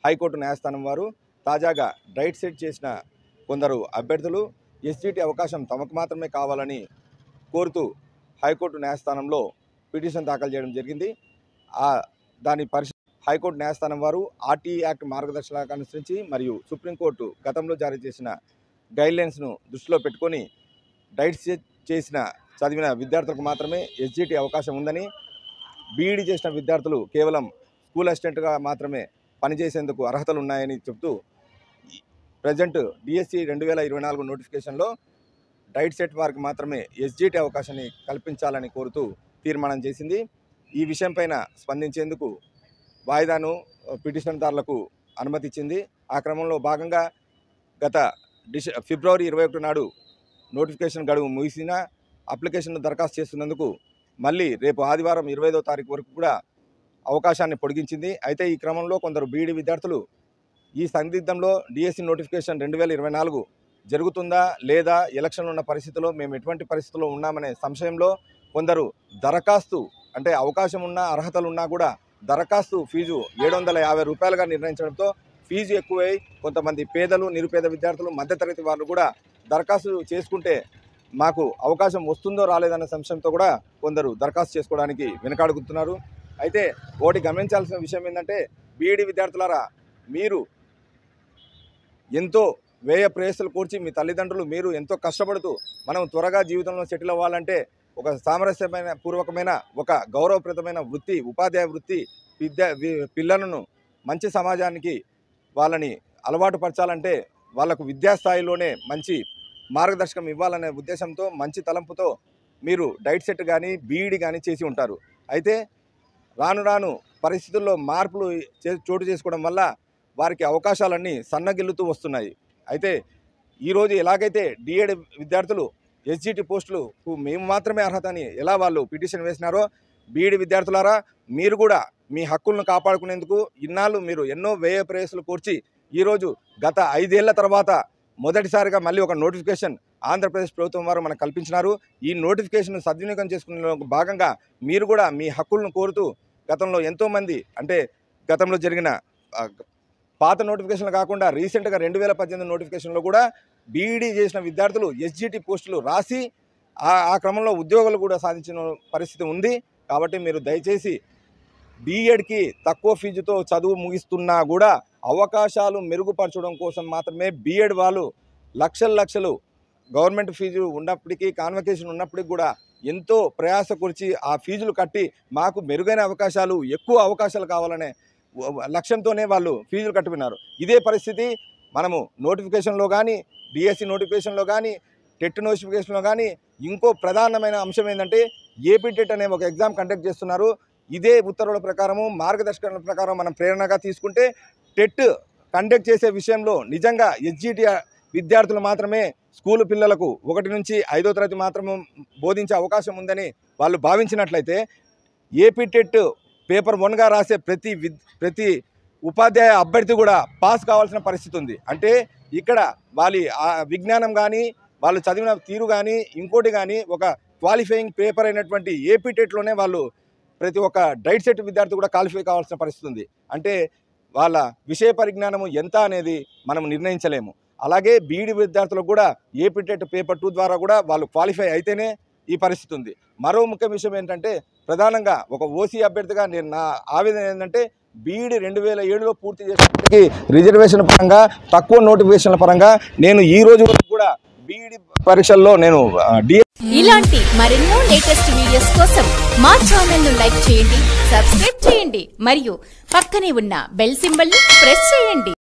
High court న్యాయస్థానం వారు తాజాగా డైట్ సెట్ చేసిన కొందరు అభ్యర్థులు ఎస్జిటి అవకాశం తమకు మాత్రమే కావాలని కోరుతూ హైకోర్టు న్యాయస్థానంలో పిటిషన్ దాఖలు చేయడం జరిగింది. దాని హైకోర్టు న్యాయస్థానం వారు ఆర్టీఐ యాక్ట్ మార్గదర్శకాలను అనుసరించి మరియు సుప్రీంకోర్టు గతంలో జారీ చేసిన గైడ్లైన్స్ను దృష్టిలో పెట్టుకొని డైట్ చేసిన చదివిన విద్యార్థులకు మాత్రమే ఎస్జిటి అవకాశం ఉందని, బీఈడీ చేసిన విద్యార్థులు కేవలం స్కూల్ అసిస్టెంట్గా మాత్రమే పనిచేసేందుకు అర్హతలు ఉన్నాయని చెబుతూ ప్రజెంట్ డిఎస్సి 2024 నోటిఫికేషన్లో డైట్ సెట్ వారికి మాత్రమే ఎస్జిటి అవకాశాన్ని కల్పించాలని కోరుతూ తీర్మానం చేసింది. ఈ విషయంపైన స్పందించేందుకు వాయిదాను పిటిషన్దారులకు అనుమతి ఇచ్చింది. ఆ క్రమంలో భాగంగా గత ఫిబ్రవరి 21 నాడు నోటిఫికేషన్ గడువు ముగిసిన అప్లికేషన్ను దరఖాస్తు చేస్తున్నందుకు మళ్ళీ రేపు ఆదివారం 25వ తారీఖు వరకు కూడా అవకాశాన్ని పొడిగించింది. అయితే ఈ క్రమంలో కొందరు బీఈడీ విద్యార్థులు ఈ సందిగ్ధంలో డిఎస్సి నోటిఫికేషన్ 2024 జరుగుతుందా లేదా, ఎలక్షన్లు ఉన్న పరిస్థితుల్లో మేము ఎటువంటి పరిస్థితుల్లో ఉన్నామనే సంశయంలో కొందరు దరఖాస్తు అంటే అవకాశం ఉన్న అర్హతలు ఉన్నా కూడా దరఖాస్తు ఫీజు 750 రూపాయలుగా నిర్ణయించడంతో ఫీజు ఎక్కువై కొంతమంది పేదలు, నిరుపేద విద్యార్థులు, మధ్యతరగతి వాళ్ళు కూడా దరఖాస్తు చేసుకుంటే మాకు అవకాశం వస్తుందో రాలేదన్న సంశయంతో కూడా కొందరు దరఖాస్తు చేసుకోవడానికి వెనకాడుగుతున్నారు. అయితే ఒకటి గమనించాల్సిన విషయం ఏంటంటే, బీఈడీ విద్యార్థులారా, మీరు ఎంతో వ్యయ ప్రయాసాలు కూర్చి మీ తల్లిదండ్రులు మీరు ఎంతో కష్టపడుతూ మనం త్వరగా జీవితంలో సెటిల్ అవ్వాలంటే ఒక సామరస్యమైన పూర్వకమైన ఒక గౌరవప్రదమైన వృత్తి, ఉపాధ్యాయ వృత్తి పిల్లలను మంచి సమాజానికి వాళ్ళని అలవాటు పరచాలంటే వాళ్లకు విద్యాస్థాయిలోనే మంచి మార్గదర్శకం ఇవ్వాలనే ఉద్దేశంతో, మంచి తలంపుతో మీరు డైట్ సెట్ కానీ బీఈడీ కానీ చేసి ఉంటారు. అయితే రాను రాను పరిస్థితుల్లో మార్పులు చోటు చేసుకోవడం వల్ల వారికి అవకాశాలన్నీ సన్నగిల్లుతూ వస్తున్నాయి. అయితే ఈరోజు ఎలాగైతే డిఎడ్ విద్యార్థులు ఎస్జిటి పోస్టులకు మేము మాత్రమే అర్హత అని ఎలా వాళ్ళు పిటిషన్ వేసినారో, బీఈడీ విద్యార్థులారా, మీరు కూడా మీ హక్కులను కాపాడుకునేందుకు ఇన్నాళ్ళు మీరు ఎన్నో వ్యయ ప్రయాసాలు కూర్చి ఈరోజు గత 5 ఏళ్ల తర్వాత మొదటిసారిగా మళ్ళీ ఒక నోటిఫికేషన్ ఆంధ్రప్రదేశ్ ప్రభుత్వం వారు మనకు కల్పించినారు. ఈ నోటిఫికేషన్ సద్వినియోగం చేసుకునే భాగంగా మీరు కూడా మీ హక్కులను కోరుతూ గతంలో ఎంతోమంది అంటే గతంలో జరిగిన పాత నోటిఫికేషన్లు కాకుండా రీసెంట్గా 2018 నోటిఫికేషన్లో కూడా బీఈడీ చేసిన విద్యార్థులు ఎస్జిటి పోస్టులు రాసి ఆ క్రమంలో ఉద్యోగాలు కూడా సాధించిన పరిస్థితి ఉంది. కాబట్టి మీరు దయచేసి బీఎడ్కి తక్కువ ఫీజుతో చదువు ముగిస్తున్నా కూడా అవకాశాలు మెరుగుపరచడం కోసం మాత్రమే బీఎడ్ వాళ్ళు లక్షలు గవర్నమెంట్ ఫీజు ఉన్నప్పటికీ, కాన్వకేషన్ ఉన్నప్పటికీ కూడా ఎంతో ప్రయాస కూర్చి ఆ ఫీజులు కట్టి మాకు మెరుగైన అవకాశాలు, ఎక్కువ అవకాశాలు కావాలనే లక్ష్యంతోనే వాళ్ళు ఫీజులు కట్టుకున్నారు. ఇదే పరిస్థితి మనము నోటిఫికేషన్లో కానీ, డిఎస్సి నోటిఫికేషన్లో కానీ, టెట్ నోటిఫికేషన్లో కానీ ఇంకో ప్రధానమైన అంశం ఏంటంటే ఏపీ టెట్ అనే ఒక ఎగ్జామ్ కండక్ట్ చేస్తున్నారు. ఇదే ఉత్తర్వుల ప్రకారము, మార్గదర్శకాల ప్రకారం మనం ప్రేరణగా తీసుకుంటే టెట్ కండక్ట్ చేసే విషయంలో నిజంగా ఎస్జిటి విద్యార్థులు మాత్రమే స్కూలు పిల్లలకు 1 నుంచి 5వ తరగతి మాత్రమే బోధించే అవకాశం ఉందని వాళ్ళు భావించినట్లయితే ఏపీ టెట్ పేపర్ 1గా రాసే ప్రతి ఉపాధ్యాయ అభ్యర్థి కూడా పాస్ కావాల్సిన పరిస్థితి ఉంది. అంటే ఇక్కడ వాళ్ళ విజ్ఞానం కానీ, వాళ్ళు చదివిన తీరు కానీ, ఇంకోటి కానీ ఒక క్వాలిఫైయింగ్ పేపర్ అయినటువంటి ఏపీ టెట్లోనే వాళ్ళు ప్రతి ఒక్క డైట్ సెట్ విద్యార్థి కూడా క్వాలిఫై కావాల్సిన పరిస్థితి ఉంది. అంటే వాళ్ళ విషయ పరిజ్ఞానము ఎంత అనేది మనం నిర్ణయించలేము. అలాగే బీఈడీ విద్యార్థులకు కూడా ఏపీ టెట్ పేపర్ 2 ద్వారా కూడా వాళ్ళు క్వాలిఫై అయితేనే ఈ పరిస్థితి ఉంది. మరో ముఖ్య విషయం ఏంటంటే, ప్రధానంగా ఒక ఓసీ అభ్యర్థిగా నేను నా ఆవేదన ఏంటంటే, బీఈడీ 2007లో పూర్తి చేసినప్పటికీ రిజర్వేషన్ పరంగా, తక్కువ నోటిఫికేషన్ల పరంగా నేను ఈ రోజు వరకు కూడా బీఈడీ పరీక్షల్లో నేను ఇలాంటి మరెన్నో లేటెస్ట్ వీడియోస్ కోసం మా ఛానల్ ను లైక్ చేయండి, సబ్స్క్రైబ్ చేయండి మరియు పక్కనే ఉన్న బెల్ సింబల్ ని ప్రెస్ చేయండి.